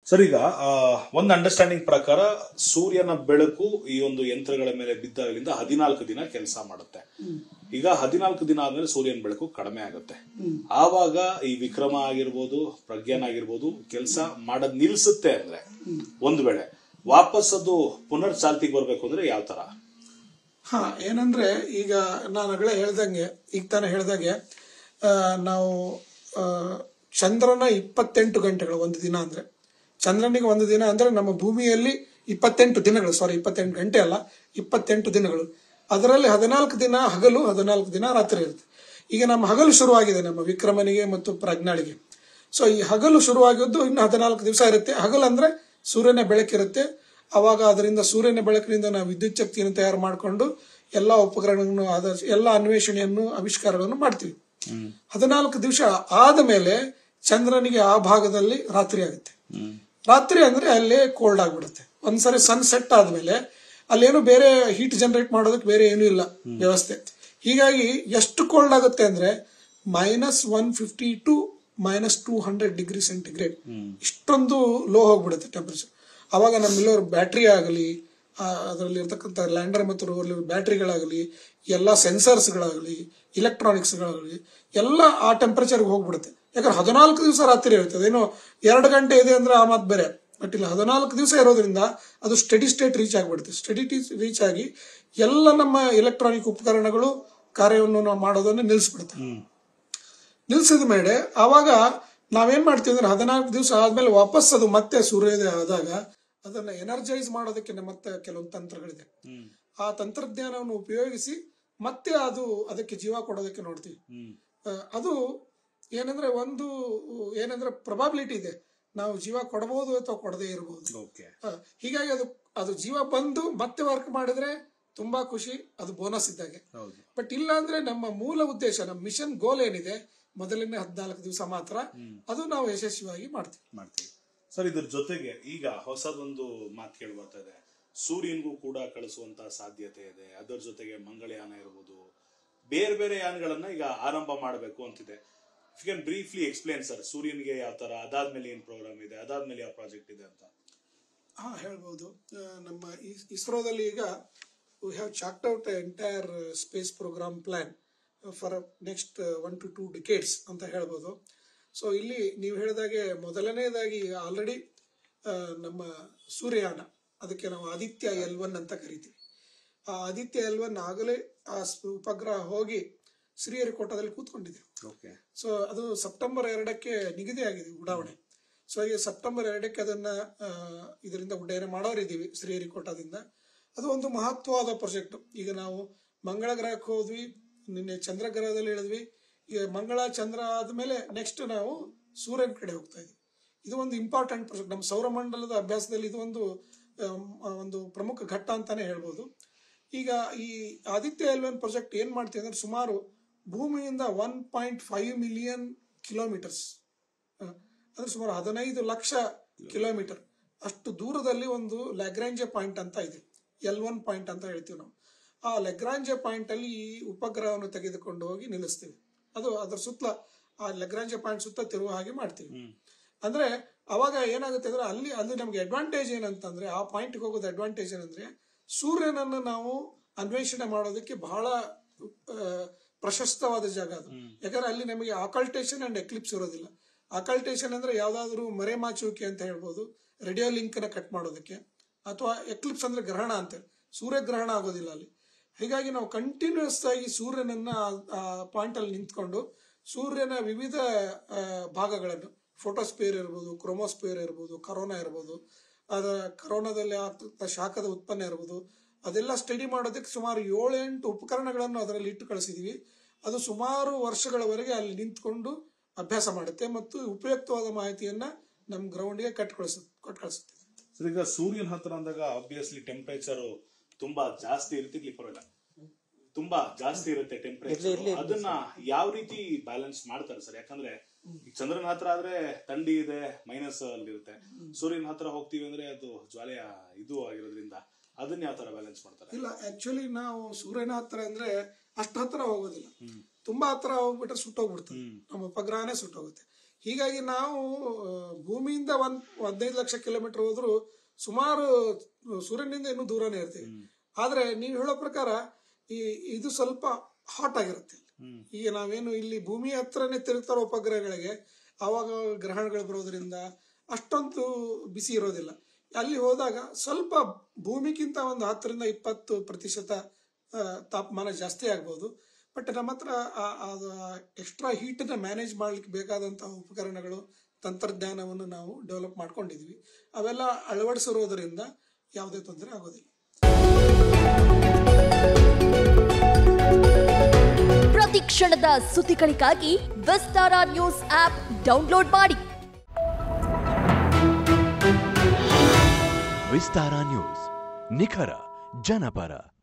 Sir, ಈಗ ಒಂದು understanding ಪ್ರಕಾರ ಸೂರ್ಯನ ಬೆಳಕು ಈ ಒಂದು ಯಂತ್ರಗಳ ಮೇಲೆ ಬಿದ್ದಾಗಲಿಂದ 14 ದಿನ ಕೆಲಸ ಮಾಡುತ್ತೆ. ಈಗ 14 ದಿನ ಆದ್ಮೇಲೆ ಸೂರ್ಯನ ಬೆಳಕು ಕಡಿಮೆ ಆಗುತ್ತೆ. ಆವಾಗ ಈ ವಿಕ್ರಮ ಆಗಿರ್ಬೋದು, ಪ್ರಜ್ಞಾನ್ ಆಗಿರ್ಬೋದು ಕೆಲಸ ಮಾಡೋದ್ ನಿಲ್ಸುತ್ತೆ. ಅಂದ್ರೆ ಒಂದ್ ವೇಳೆ ವಾಪಸ್ ಅದು ಪುನರ್ ಚಾಲ್ತಿಗೆ ಬರ್ಬೇಕು ಅಂದ್ರೆ ಯಾವ ತರ? ಏನಂದ್ರೆ ಈಗ ನಾನು ಆಗಲೇ ಹೇಳ್ದಂಗೆ, ಈಗ ತಾನೇ ಹೇಳ್ದಾಗೆ, ನಾವು ಚಂದ್ರನ 28 ಗಂಟೆಗಳು ಒಂದು ದಿನ ಅಂದ್ರೆ, ಚಂದ್ರನಿಗೆ ಒಂದು ದಿನ ಅಂದ್ರೆ ನಮ್ಮ ಭೂಮಿಯಲ್ಲಿ 28 ದಿನಗಳು, 28 ಗಂಟೆ ಅಲ್ಲ, 28 ದಿನಗಳು. ಅದರಲ್ಲಿ 14 ದಿನ ಹಗಲು, 14 ದಿನ ರಾತ್ರಿ ಇರುತ್ತೆ. ಈಗ ನಮ್ಮ ಹಗಲು ಶುರುವಾಗಿದೆ ನಮ್ಮ ವಿಕ್ರಮನಿಗೆ ಮತ್ತು ಪ್ರಜ್ಞಾಳಿಗೆ. ಸೊ ಈ ಹಗಲು ಶುರುವಾಗಿದ್ದು ಇನ್ನು 14 ದಿವಸ ಇರುತ್ತೆ. ಹಗಲು ಅಂದ್ರೆ ಸೂರ್ಯನ ಬೆಳಕಿರುತ್ತೆ. ಅವಾಗ ಅದರಿಂದ ಸೂರ್ಯನ ಬೆಳಕಿನಿಂದ ನಾವು ವಿದ್ಯುತ್ ಶಕ್ತಿಯನ್ನು ತಯಾರು ಮಾಡಿಕೊಂಡು ಎಲ್ಲಾ ಉಪಕರಣಗಳನ್ನು, ಎಲ್ಲಾ ಅನ್ವೇಷಣೆಯನ್ನು, ಆವಿಷ್ಕಾರಗಳನ್ನು ಮಾಡ್ತೀವಿ. 14 ದಿವಸ ಆದ ಮೇಲೆ ಚಂದ್ರನಿಗೆ ಆ ಭಾಗದಲ್ಲಿ ರಾತ್ರಿ ಆಗುತ್ತೆ. ರಾತ್ರಿ ಅಂದ್ರೆ ಅಲ್ಲೇ ಕೋಲ್ಡ್ ಆಗ್ಬಿಡುತ್ತೆ. ಒಂದ್ಸರಿ ಸನ್ ಸೆಟ್ ಆದ್ಮೇಲೆ ಅಲ್ಲೇನು ಬೇರೆ ಹೀಟ್ ಜನರೇಟ್ ಮಾಡೋದಕ್ಕೆ ಬೇರೆ ಏನೂ ಇಲ್ಲ ವ್ಯವಸ್ಥೆ. ಹೀಗಾಗಿ ಎಷ್ಟು ಕೋಲ್ಡ್ ಆಗುತ್ತೆ ಅಂದ್ರೆ -150 to -200 ಡಿಗ್ರಿ ಸೆಂಟಿಗ್ರೇಡ್, ಇಷ್ಟೊಂದು ಲೋ ಹೋಗ್ಬಿಡುತ್ತೆ ಟೆಂಪರೇಚರ್. ಅವಾಗ ನಮ್ಮೆಲ್ಲರೂ ಬ್ಯಾಟ್ರಿ ಆಗಲಿ, ಅದರಲ್ಲಿ ಇರ್ತಕ್ಕಂಥ ಲ್ಯಾಂಡರ್ ಮತ್ತು ರೋವರ್ ಬ್ಯಾಟ್ರಿಗಳಾಗಲಿ, ಎಲ್ಲ ಸೆನ್ಸರ್ಸ್ಗಳಾಗಲಿ, ಇಲೆಕ್ಟ್ರಾನಿಕ್ಸ್ಗಳಾಗಲಿ ಎಲ್ಲ ಆ ಟೆಂಪರೇಚರ್ಗೆ ಹೋಗ್ಬಿಡುತ್ತೆ. ಯಾಕಂದ್ರೆ 14 ದಿವಸ ರಾತ್ರಿ ಇರ್ತದೆ. ಏನೋ 2 ಗಂಟೆ ಇದೆ ಅಂದ್ರೆ ಆ ಮಾತು ಬೇರೆ, ಬಟ್ ಇಲ್ಲ 14 ದಿವಸ ಇರೋದ್ರಿಂದ ಅದು ಸ್ಟಡಿ ಸ್ಟೇಟ್ ರೀಚ್ ಆಗಿಬಿಡುತ್ತೆ. ಸ್ಟಡಿ ರೀಚ್ ಆಗಿ ಎಲ್ಲ ನಮ್ಮ ಎಲೆಕ್ಟ್ರಾನಿಕ್ ಉಪಕರಣಗಳು ಕಾರ್ಯವನ್ನು ನಾವು ಮಾಡೋದನ್ನು ನಿಲ್ಲಿಸ್ಬಿಡುತ್ತೆ. ನಿಲ್ಸಿದ ಮೇಲೆ ಆವಾಗ ನಾವೇನ್ ಮಾಡ್ತೀವಿ ಅಂದ್ರೆ 14 ದಿವಸ ಆದ್ಮೇಲೆ ವಾಪಸ್ ಅದು ಮತ್ತೆ ಸೂರ್ಯೋದಯ ಆದಾಗ ಅದನ್ನ ಎನರ್ಜೈಸ್ ಮಾಡೋದಕ್ಕೆ ಮತ್ತೆ ಕೆಲವೊಂದು ತಂತ್ರಗಳಿದೆ. ಆ ತಂತ್ರಜ್ಞಾನವನ್ನು ಉಪಯೋಗಿಸಿ ಮತ್ತೆ ಅದಕ್ಕೆ ಜೀವ ಕೊಡೋದಕ್ಕೆ ನೋಡ್ತೀವಿ. ಅದು ಏನಂದ್ರೆ ಪ್ರೊಬಾಬಿಲಿಟಿ ಇದೆ, ನಾವು ಜೀವ ಕೊಡಬಹುದು ಅಥವಾ ಕೊಡದೇ ಇರಬಹುದು. ಹೀಗಾಗಿ ಅದು ಜೀವ ಬಂದು ಮತ್ತೆ ವರ್ಕ್ ಮಾಡಿದ್ರೆ ತುಂಬಾ ಖುಷಿ, ಅದು ಬೋನಸ್ ಇದ್ದಾಗೆ. ಬಟ್ ಇಲ್ಲ ಅಂದ್ರೆ ನಮ್ಮ ಮೂಲ ಉದ್ದೇಶ, ನಮ್ಮ ಮಿಷನ್ ಗೋಲ್ ಏನಿದೆ ಮೊದಲನೇ 14 ದಿವಸ ಮಾತ್ರ, ಅದು ನಾವು ಯಶಸ್ವಿಯಾಗಿ ಮಾಡ್ತೀವಿ. ಸರ್, ಇದ್ರ ಜೊತೆಗೆ ಈಗ ಹೊಸದೊಂದು ಮಾತು ಕೇಳಿ ಬರ್ತಾ ಇದೆ, ಸೂರ್ಯನ್ಗೂ ಕೂಡ ಕಳಿಸುವಂತ ಸಾಧ್ಯತೆ ಇದೆ. ಅದರ ಜೊತೆಗೆ ಮಂಗಳಯಾನ ಇರ್ಬೋದು, ಬೇರೆ ಬೇರೆ ಯಾನಗಳನ್ನ ಈಗ ಆರಂಭ ಮಾಡಬೇಕು ಅಂತಿದೆ. If you can briefly explain sir, ಸೂರ್ಯನ್ಗೆ ಯಾವ ತರ, ಅದಾದ್ಮೇಲೆ ಏನ್ ಪ್ರೋಗ್ರಾಮ್ ಇದೆ, ಅದಾದ್ಮೇಲೆ ಯಾವ ಪ್ರಾಜೆಕ್ಟ್ ಇದೆ ಅಂತ? ಹೇಳ್ಬೋದು. ನಮ್ಮ ಇಸ್ರೋದಲ್ಲಿ ಈಗ we have chalked out an entire space program plan for next 1 to 2 decades ಅಂತ ಹೇಳ್ಬೋದು. ಸೊ ಇಲ್ಲಿ ನೀವು ಹೇಳಿದಾಗೆ ಮೊದಲನೇದಾಗಿ ಆಲ್ರೆಡಿ ನಮ್ಮ ಸೂರ್ಯಯಾನ, ಅದಕ್ಕೆ ನಾವು ಆದಿತ್ಯ L1 ಅಂತ ಕರಿತೀವಿ. ಆ ಆದಿತ್ಯ L1 ಆಗಲೇ ಆ ಉಪಗ್ರಹ ಹೋಗಿ ಶ್ರೀಹರಿಕೋಟದಲ್ಲಿ ಕೂತ್ಕೊಂಡಿದೆ. ಸೊ ಅದು ಸೆಪ್ಟೆಂಬರ್ 2ಕ್ಕೆ ನಿಗದಿ ಆಗಿದೆ ಉಡಾವಣೆ. ಸೊ ಈ ಸೆಪ್ಟೆಂಬರ್ 2ಕ್ಕೆ ಅದನ್ನ ಇದರಿಂದ ಉಡ್ಡಯನ ಮಾಡೋರಿದ್ದೀವಿ ಶ್ರೀಹರಿಕೋಟದಿಂದ. ಅದು ಒಂದು ಮಹತ್ವವಾದ ಪ್ರಾಜೆಕ್ಟ್. ಈಗ ನಾವು ಮಂಗಳ ಗ್ರಹಕ್ಕೆ ಹೋದ್ವಿ, ನಿನ್ನೆ ಚಂದ್ರ ಗ್ರಹದಲ್ಲಿ ಹೇಳಿದ್ವಿ. ಈಗ ಮಂಗಳ ಚಂದ್ರ ಆದ್ಮೇಲೆ ನೆಕ್ಸ್ಟ್ ನಾವು ಸೂರ್ಯನ ಕಡೆ ಹೋಗ್ತಾ ಇದ್ವಿ. ಇದು ಒಂದು ಇಂಪಾರ್ಟೆಂಟ್ ಪ್ರಾಜೆಕ್ಟ್. ನಮ್ಮ ಸೌರಮಂಡಲದ ಅಭ್ಯಾಸದಲ್ಲಿ ಇದು ಒಂದು ಪ್ರಮುಖ ಘಟ್ಟ ಅಂತಾನೆ ಹೇಳ್ಬೋದು. ಈಗ ಈ ಆದಿತ್ಯ L1 ಪ್ರಾಜೆಕ್ಟ್ ಏನ್ ಮಾಡ್ತೀವಿ ಅಂದ್ರೆ, ಸುಮಾರು ಭೂಮಿಯಿಂದ 1.5 ಮಿಲಿಯನ್ ಕಿಲೋಮೀಟರ್ಸ್ ಅಂದ್ರೆ ಸುಮಾರು 15 ಲಕ್ಷ ಕಿಲೋಮೀಟರ್ ಅಷ್ಟು ದೂರದಲ್ಲಿ ಒಂದು ಲ್ಯಾಗ್ರಾಂಜೆ ಪಾಯಿಂಟ್ ಅಂತ ಇದೆ, L1 ಪಾಯಿಂಟ್ ಅಂತ ಹೇಳ್ತೀವಿ ನಾವು. ಆ ಲ್ಯಾಗ್ರಾಂಜೆ ಪಾಯಿಂಟ್ ಅಲ್ಲಿ ಈ ಉಪಗ್ರಹವನ್ನು ತೆಗೆದುಕೊಂಡು ಹೋಗಿ ನಿಲ್ಲಿಸ್ತೀವಿ. ಅದರ ಸುತ್ತಲ ಆ ಲ್ಯಾಗ್ರಾಂಜೆ ಪಾಯಿಂಟ್ ಸುತ್ತ ತಿರುವ ಹಾಗೆ ಮಾಡ್ತೀವಿ. ಅಂದ್ರೆ ಅವಾಗ ಏನಾಗುತ್ತೆ ಅಂದ್ರೆ ಅಲ್ಲಿ ನಮ್ಗೆ ಅಡ್ವಾಂಟೇಜ್ ಏನಂತಂದ್ರೆ, ಆ ಪಾಯಿಂಟ್ಗೆ ಹೋಗೋದು ಅಡ್ವಾಂಟೇಜ್ ಏನಂದ್ರೆ, ಸೂರ್ಯನನ್ನು ನಾವು ಅನ್ವೇಷಣೆ ಮಾಡೋದಕ್ಕೆ ಬಹಳ ಪ್ರಶಸ್ತವಾದ ಜಾಗ ಅದು. ಯಾಕಂದ್ರೆ ಅಲ್ಲಿ ನಮಗೆ ಆಕಲ್ಟೇಷನ್ ಅಂಡ್ ಎಕ್ಲಿಪ್ಸ್ ಇರೋದಿಲ್ಲ. ಆಕಲ್ಟೇಷನ್ ಅಂದ್ರೆ ಯಾವ್ದಾದ್ರು ಮರೆಮಾಚುವಿಕೆ ಅಂತ ಹೇಳ್ಬೋದು, ರೇಡಿಯೋ ಲಿಂಕ್ ನ ಕಟ್ ಮಾಡೋದಕ್ಕೆ. ಅಥವಾ ಎಕ್ಲಿಪ್ಸ್ ಅಂದ್ರೆ ಗ್ರಹಣ ಅಂತ, ಸೂರ್ಯಗ್ರಹಣ ಆಗೋದಿಲ್ಲ ಅಲ್ಲಿ. ಹೀಗಾಗಿ ನಾವು ಕಂಟಿನ್ಯೂಸ್ ಆಗಿ ಸೂರ್ಯನನ್ನ ಆ ಪಾಯಿಂಟ್ ಅಲ್ಲಿ ನಿಂತ್ಕೊಂಡು ಸೂರ್ಯನ ವಿವಿಧ ಭಾಗಗಳನ್ನು, ಫೋಟೋಸ್ಪಿಯರ್ ಇರ್ಬೋದು, ಕ್ರೋಮೋಸ್ಪಿಯರ್ ಇರ್ಬೋದು, ಕರೋನಾ ಇರ್ಬೋದು, ಕರೋನಾದಲ್ಲಿ ಆಗ್ತ ಶಾಖದ ಉತ್ಪನ್ನ ಇರ್ಬೋದು, ಅದೆಲ್ಲ ಸ್ಟಡಿ ಮಾಡೋದಕ್ಕೆ ಸುಮಾರು 7-8 ಉಪಕರಣಗಳನ್ನು ಅದರಲ್ಲಿ ಇಟ್ಟು ಕಳಿಸಿದೀವಿ. ಅದು ಸುಮಾರು ವರ್ಷಗಳವರೆಗೆ ಅಲ್ಲಿ ನಿಂತ್ಕೊಂಡು ಅಭ್ಯಾಸ ಮಾಡುತ್ತೆ ಮತ್ತು ಉಪಯುಕ್ತವಾದ ಮಾಹಿತಿಯನ್ನ ನಮ್ಮ ಗ್ರೌಂಡ್ಗೆ ಕೊಟ್ಟು ಕಳಿಸುತ್ತೆ. ಈಗ ಸೂರ್ಯನ ಹತ್ರ ಅಂದಾಗ ಆಬ್ವಿಯಸ್ಲಿ ಟೆಂಪರೇಚರ್ ತುಂಬಾ ಜಾಸ್ತಿ ಇರುತ್ತೆ, ಪರವಾಗಿಲ್ಲ, ತುಂಬಾ ಜಾಸ್ತಿ ಇರುತ್ತೆ ಟೆಂಪರೇಚರ್. ಅದನ್ನ ಯಾವ ರೀತಿ ಬ್ಯಾಲೆನ್ಸ್ ಮಾಡ್ತಾರೆ ಸರ್? ಯಾಕಂದ್ರೆ ಚಂದ್ರನ ಹತ್ರ ಆದ್ರೆ ಥಂಡಿ ಇದೆ, ಮೈನಸ್ ಅಲ್ಲಿ ಇರುತ್ತೆ. ಸೂರ್ಯನ ಹತ್ರ ಹೋಗ್ತೀವಿ ಅಂದ್ರೆ ಅದು ಜ್ವಾಲೆಯ ಇದು ಆಗಿರೋದ್ರಿಂದ ಅದನ್ನ ಯಾವ ತರ ಬ್ಯಾಲೆನ್ಸ್ ಮಾಡ್ತಾರೆ? ಇಲ್ಲ, ಆಕ್ಚುಲಿ ನಾವು ಸೂರ್ಯನ ಹತ್ರ ಅಂದ್ರೆ ಅಷ್ಟು ಹತ್ರ ಹೋಗೋದಿಲ್ಲ. ತುಂಬಾ ಹತ್ರ ಹೋಗ್ಬಿಟ್ರೆ ಸುಟ್ಟೋಗ್ಬಿಡ್ತದೆ, ನಮ್ಮ ಉಪಗ್ರಹನೇ ಸುಟ್ಟೋಗುತ್ತೆ. ಹೀಗಾಗಿ ನಾವು ಭೂಮಿಯಿಂದ 15 ಲಕ್ಷ ಕಿಲೋಮೀಟರ್ ಹೋದ್ರು ಸುಮಾರು ಸೂರ್ಯನಿಂದ ಇನ್ನೂ ದೂರನೇ ಇರ್ತೀವಿ. ಆದ್ರೆ ನೀವು ಹೇಳೋ ಪ್ರಕಾರ ಇದು ಸ್ವಲ್ಪ ಹಾಟ್ ಆಗಿರುತ್ತೆ. ಈಗ ನಾವೇನು ಇಲ್ಲಿ ಭೂಮಿ ಹತ್ರನೇ ತಿರುಗ್ತಾರೋ ಉಪಗ್ರಹಗಳಿಗೆ, ಆವಾಗ ಗ್ರಹಣಗಳು ಬರೋದ್ರಿಂದ ಅಷ್ಟೊಂದು ಬಿಸಿ ಇರೋದಿಲ್ಲ. ಅಲ್ಲಿ ಹೋದಾಗ ಸ್ವಲ್ಪ ಭೂಮಿಗಿಂತ ಒಂದು 10-20% ತಾಪಮಾನ ಜಾಸ್ತಿ ಆಗ್ಬೋದು. ಬಟ್ ನಮ್ಮ ಹತ್ರ ಎಕ್ಸ್ಟ್ರಾ ಹೀಟನ್ನ ಮ್ಯಾನೇಜ್ ಮಾಡ್ಲಿಕ್ಕೆ ಬೇಕಾದಂತಹ ಉಪಕರಣಗಳು, ತಂತ್ರಜ್ಞಾನವನ್ನು ನಾವು ಡೆವಲಪ್ ಮಾಡ್ಕೊಂಡಿದ್ವಿ. ಅವೆಲ್ಲ ಅಳವಡಿಸಿರೋದ್ರಿಂದ ಯಾವುದೇ ತೊಂದರೆ ಆಗೋದಿಲ್ಲ. ಪ್ರತಿ ಕ್ಷಣದ ಸುದ್ದಿಗಳಿಗಾಗಿ ವಿಸ್ತಾರ ನ್ಯೂಸ್ ಆಪ್ ಡೌನ್ಲೋಡ್ ಮಾಡಿ. ವಿಸ್ತಾರ ನ್ಯೂಸ್, ನಿಖರ ಜನಪರ.